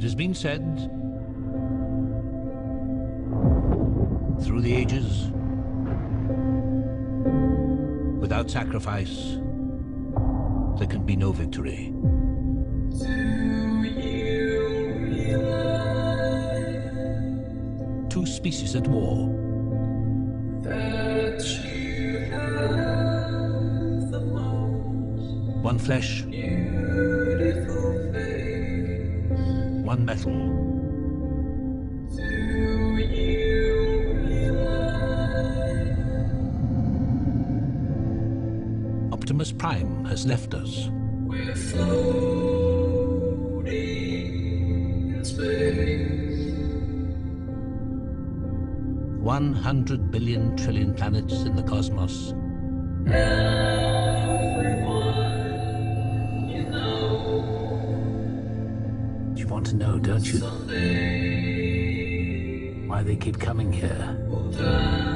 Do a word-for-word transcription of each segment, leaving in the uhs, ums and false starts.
has been said through the ages, without sacrifice, there can be no victory. Two species at war. That you have the most One flesh, beautiful face. one metal. Do you realize Optimus Prime has left us. we're floating in space? One hundred billion trillion planets in the cosmos. Everyone you know You want to know, don't you? someday Why they keep coming here. will die.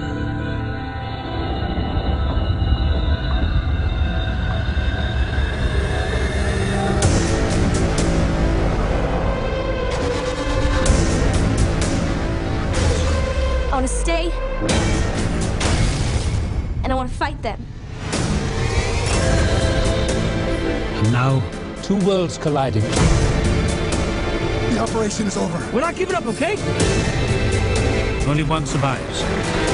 I want to stay, and I want to fight them. And now, two worlds colliding. The operation is over. We're not giving up, okay? Only one survives.